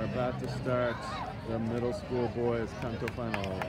About to start the middle school boys Kanto finals.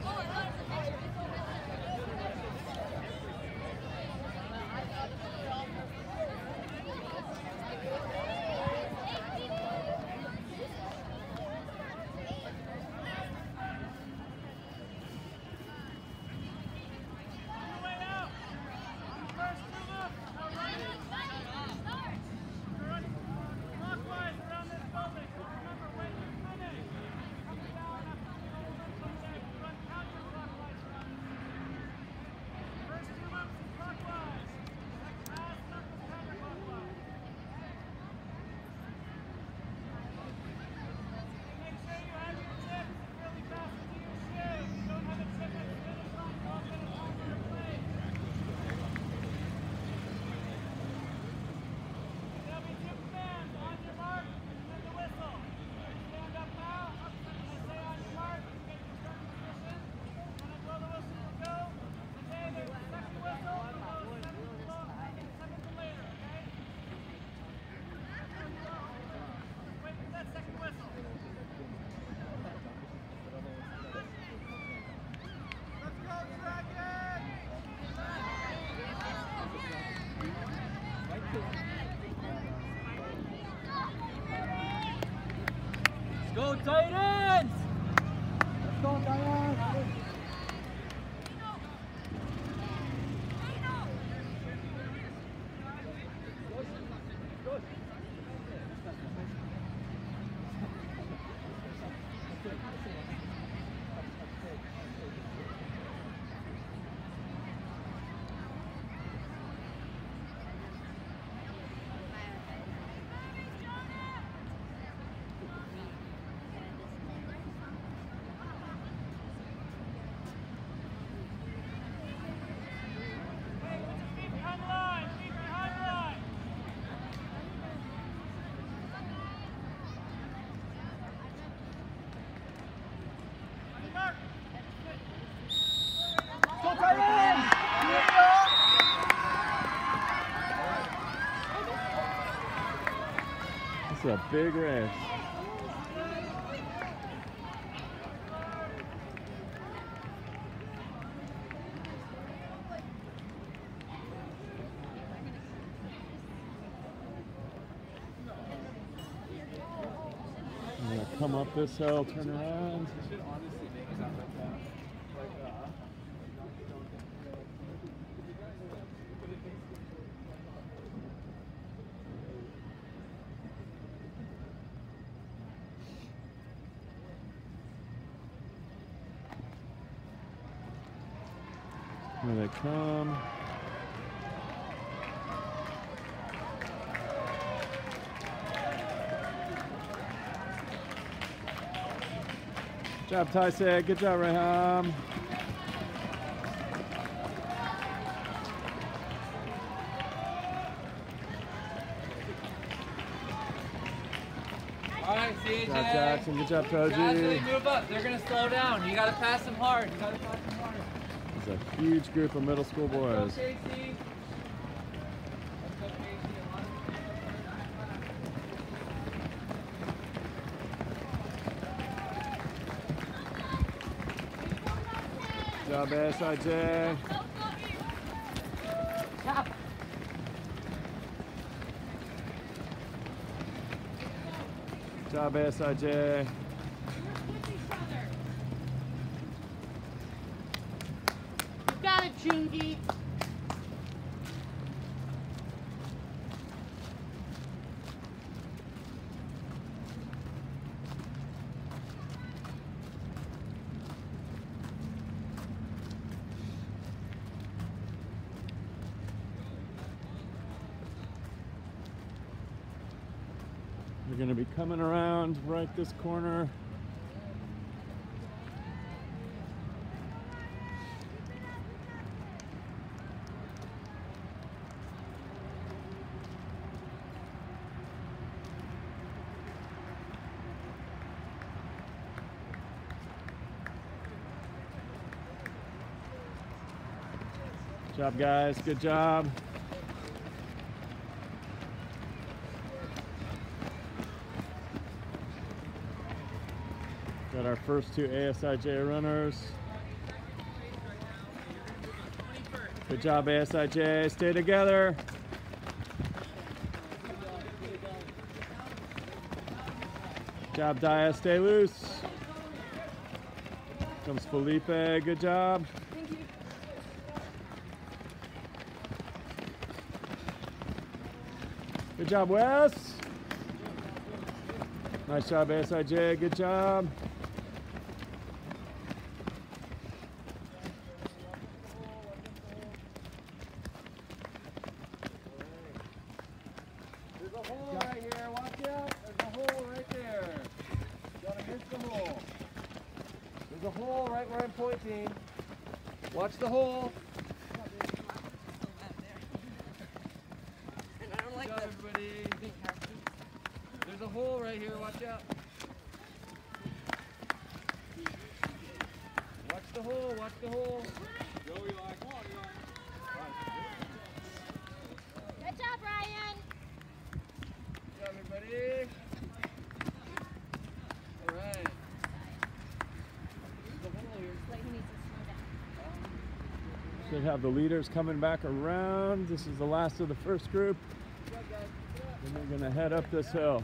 Go Titans! Let's go Titans! It's a big race. I'm gonna come up this hill, turn around. Here they come. Good job, Taisek. Good job, Reham. All right, CJ. Good job, Jackson. Good job, Toji. Gradually move up. They're going to slow down. You got to pass them hard. It's a huge group of middle school boys. Let's go, Casey. Good job, SIJ. Good job, SIJ. Got it, Chungi. We're going to be coming around right this corner. Good job, guys. Good job. Got our first two ASIJ runners. Good job, ASIJ. Stay together. Good job, Dia. Stay loose. Comes Felipe. Good job. Thank you. Good job, Wes. Nice job, ASIJ. Good job. There's a hole right here. Watch out. There's a hole right there. Gotta miss the hole. There's a hole right where I'm pointing. Watch the hole. And I don't like Good job, that. everybody. There's a hole right here. Watch out. Watch the hole. Watch the hole. Go, Eli. Come on, Eli. Good job, Ryan. Good job, everybody. All right. There's a hole here. Like he needs to slow down. Should have the leaders coming back around. This is the last of the first group. And they're gonna head up this hill.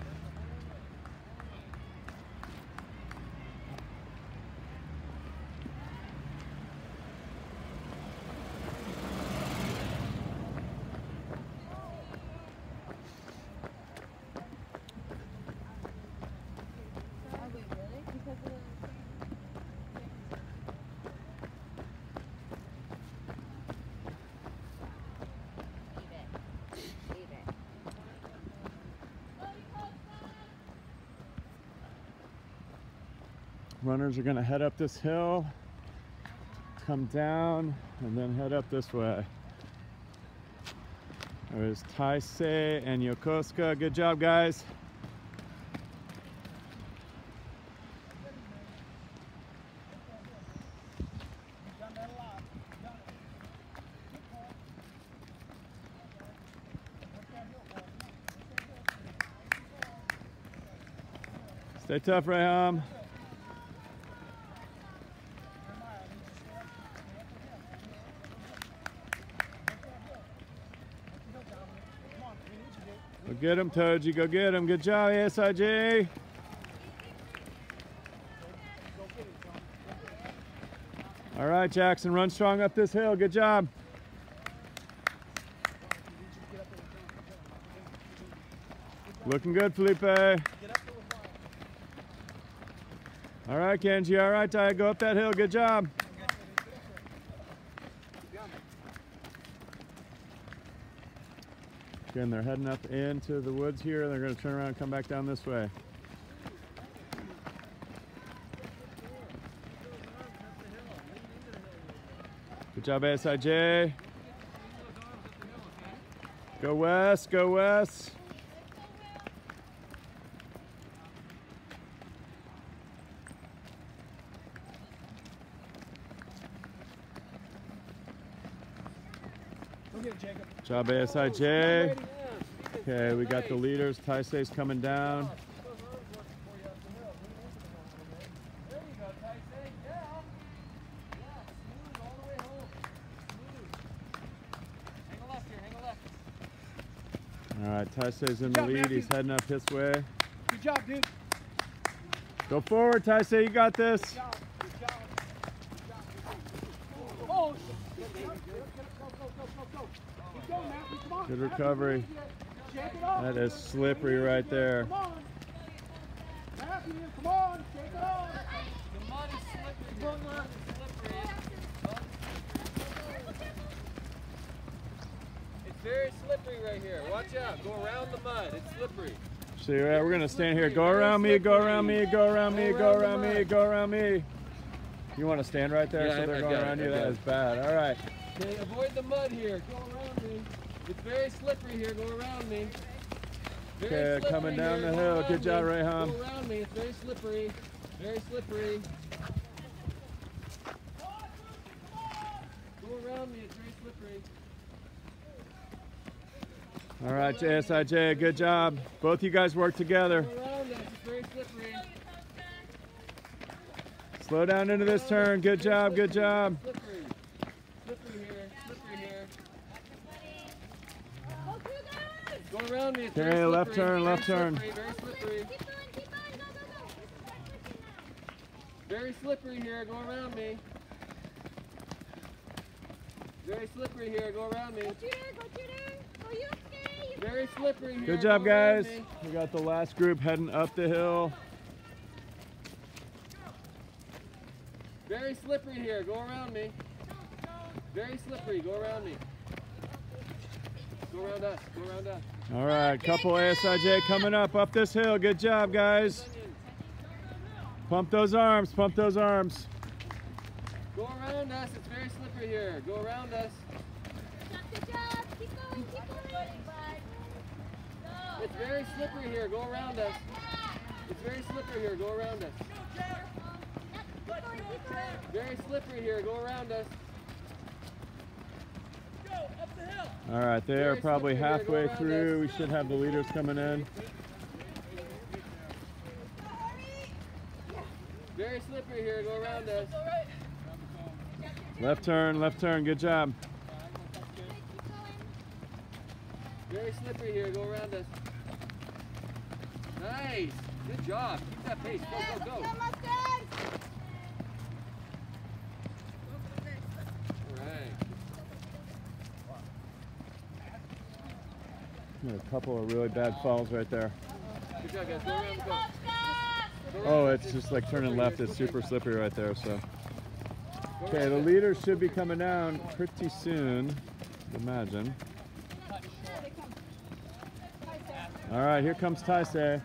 Oh, wait, really? Because of the... Leave it. Runners are gonna head up this hill, come down, and then head up this way. There's Taisei and Yokosuka. Good job, guys. Stay tough, Rayham. Go get him, Toji. Go get him. Good job, ASIJ. All right, Jackson, run strong up this hill. Good job. Looking good, Felipe. All right, Kenji. All right, Ty. Go up that hill. Good job. Again, they're heading up into the woods here. They're going to turn around and come back down this way. Good job, ASIJ. Go West, go West. Good job, ASIJ. Okay, we got the leaders. Taisei's coming down. There you go, Taisei. Yeah. Yeah, smooth all the way home. Smooth. Hang a left here, hang a left. All right, Taisei's in the lead. He's heading up this way. Good job, dude. Go forward, Taisei. You got this. Good job. Good job. Good job. Oh, go. Keep going, Matthew. Come on. Good recovery. Shake it off. That is slippery right there. Come on. Matthew, come on. Shake it off. The mud is slippery. It's slippery. It's very slippery right here. Watch out. Go around the mud. It's slippery. So we're gonna stand here. Go around me. Go around me. Go around me. Go around me. Go around me. You want to stand right there Yeah, so they're I going got it, around I you? got That it. is bad. All right. Okay, avoid the mud here. Go around me. It's very slippery here. Go around me. Very Okay, slippery coming down here. the Go hill. around Good job, me. Rayham. Go around me. It's very slippery. Very slippery. Go around me. It's very slippery. All right, JSIJ, good job. Both you guys work together. Go around us. It's very slippery. Slow down into this turn. Good job, good job. Slippery. Slippery here. Slippery here. Go through guys! Go around me. It's Okay, very left slippery, turn, very left turn. slippery, very slippery. Keep going, go, go, go. Very slippery here. Go around me. Very slippery here. Go around me. Go Tudor, go Tudor. Go you stay. Very slippery here. Good job, Go around guys. me. We got the last group heading up the hill. Very slippery here. Go around me. Very slippery. Go around me. Go around us. Go around us. All right, couple ASIJ coming up this hill. Good job, guys. Pump those arms, pump those arms. Go around us. It's very slippery here. Go around us. Good job. Keep going, bud. It's very slippery here. Go around us. It's very slippery here. Go around us. Very slippery here. Go around us. All right, they are Very probably slippery here. Go halfway around through. us. We should have the leaders coming in. Very slippery here. Go around us. Left turn, good job. Very slippery here. Go around us. Nice. Good job. Keep that pace. Go, go, go. All right. A couple of really bad falls right there. Good job, guys. Go around. Go. Oh, it's just like turning left. It's super slippery right there. So, okay, the leaders should be coming down pretty soon, I'd imagine. All right, here comes Taisei.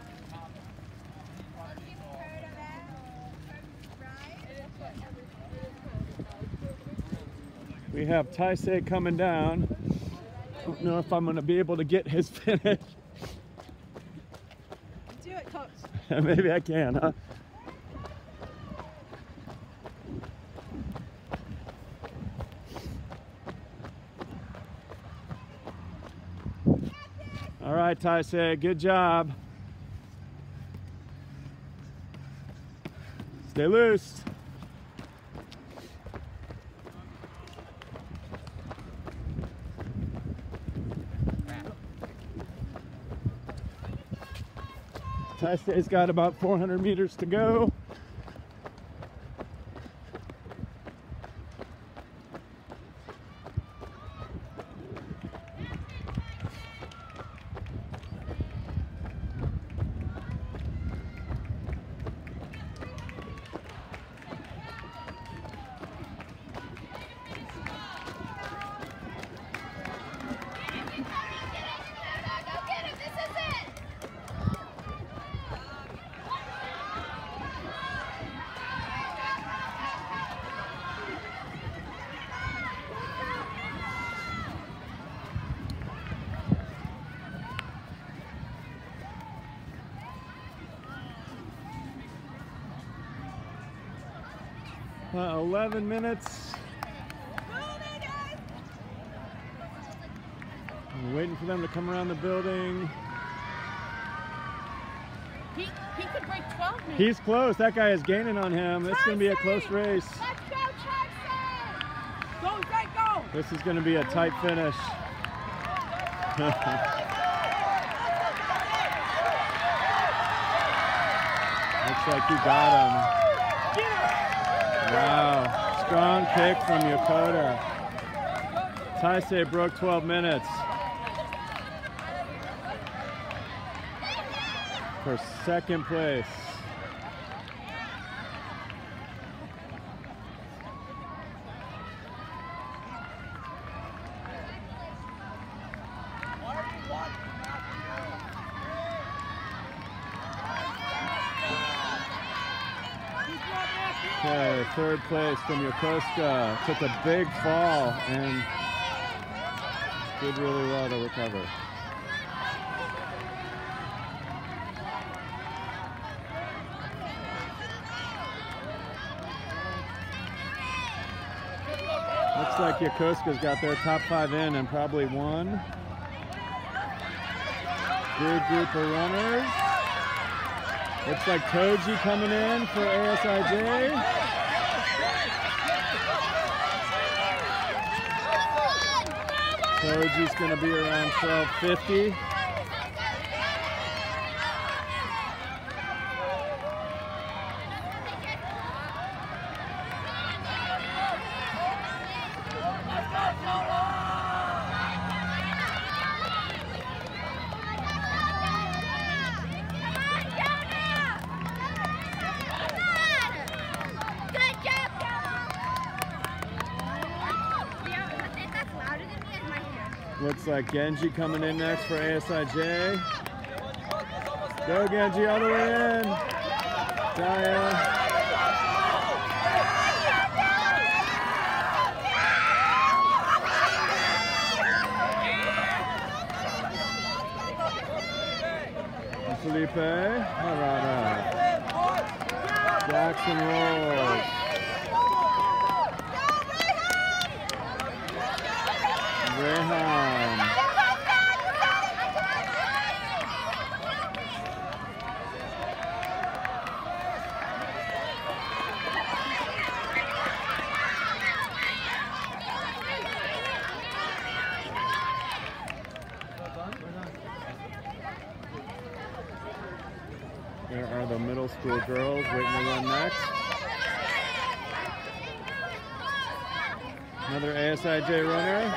We have Taisei coming down. I don't know if I'm going to be able to get his finish. Do it, coach. Maybe I can, huh? All right, Taisei, good job. Stay loose. Taisei's got about 400 meters to go. Well, 11 minutes. I'm waiting for them to come around the building. He could break 12 minutes. He's close. That guy is gaining on him. It's going to be a close race. Let's go, Traxon! Go, Zach, go! This is going to be a tight finish. Looks like he got him. Wow. Strong kick from Yokota. Taisei broke 12 minutes. For second place. Okay, third place from Yokosuka. Took a big fall and did really well to recover. Looks like Yokosuka's got their top 5 in and probably won. Good group of runners. Looks like Toji coming in for ASIJ. Toji's going to be around 1250. Looks like Genji coming in next for ASIJ. Go Genji all the way in. Daya. And Felipe. Harada. Jackson rolls. Rehan. There are the middle school girls waiting to run next. Another ASIJ runner.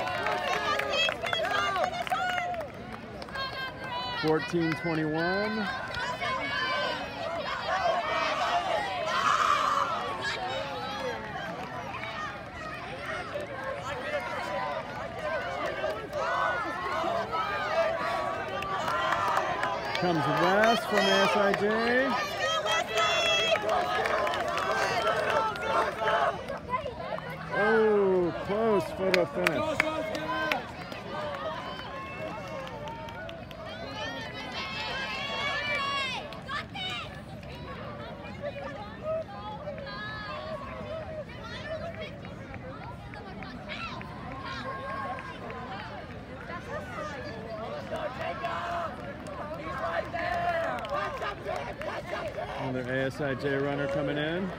14:21. Comes West from ASIJ. Oh, close photo finish. Another ASIJ runner coming in.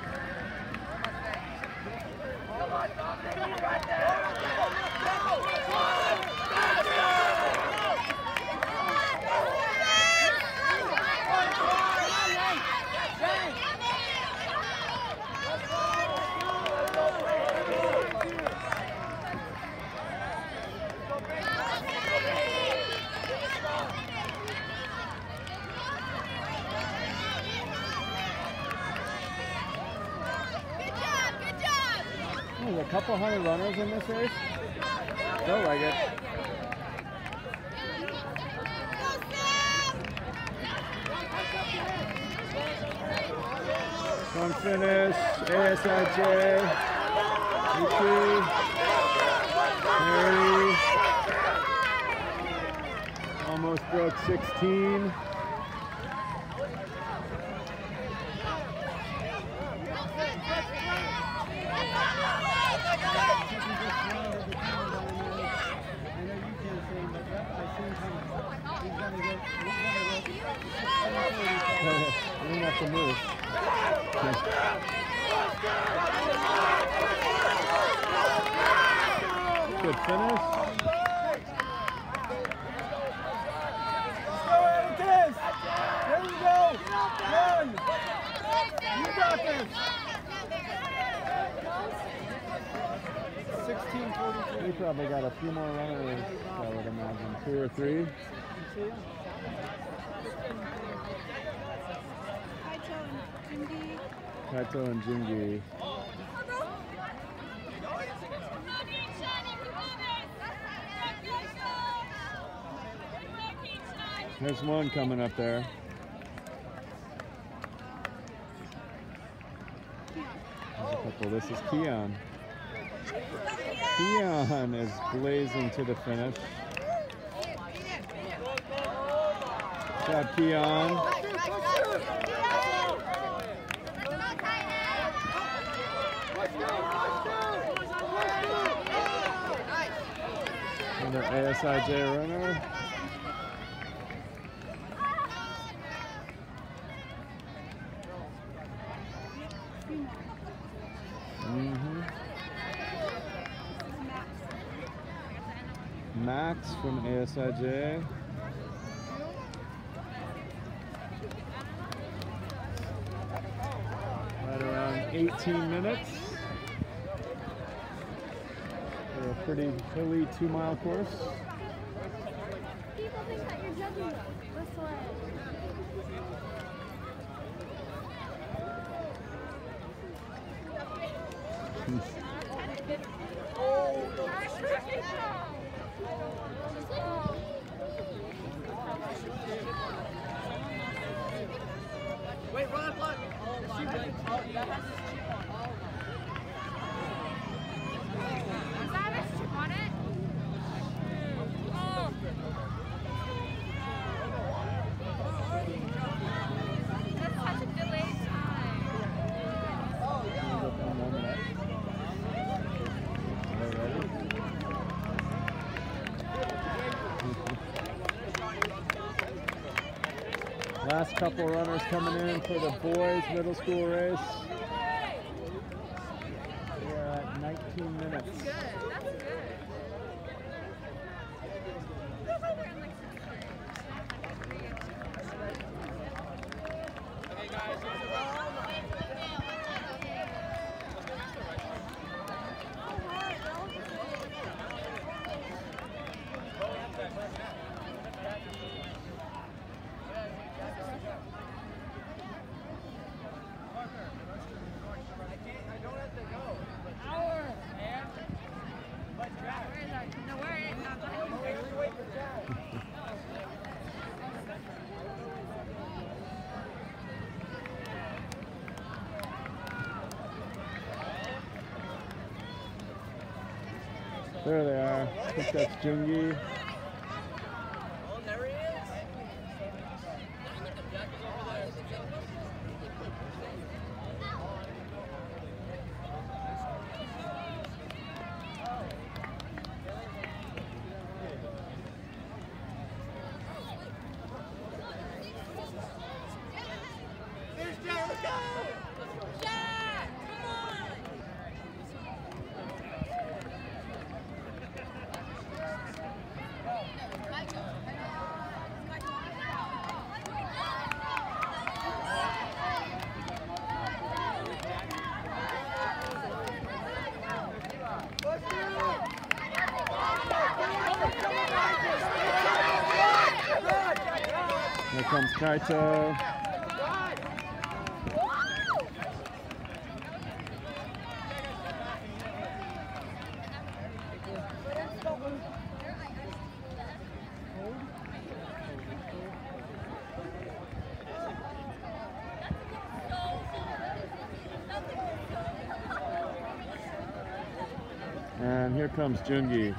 There's a couple hundred runners in this race. Felt like it. Front finish, ASIJ, Yuki, Harry, almost broke 16. You don't have to move. Good finish. Go ahead with this. There you go. Run. You got this. 16:43. We probably got a few more runners, I would imagine. 2 or 3. Kaito and Jingi. There's one coming up there. There's a couple. This is Keon. Keon is blazing to the finish. Good job, Keon. Another ASIJ runner. Max from ASIJ. Right around 18 minutes. For a pretty hilly 2-mile course. People think that you're jumping this way. Wait, run, run. Is that a chip on it? Oh. That's such a delayed time. Last couple runners coming in for the boys middle school race. We're at 19 minutes. That's good. There they are. I think that's Jungi. Oh, there he is. Here comes Kaito. And here comes Jungi.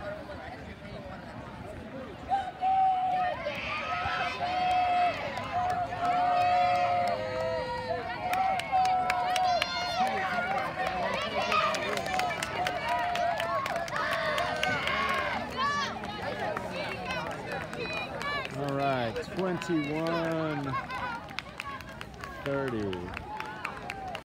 All right, 21:30.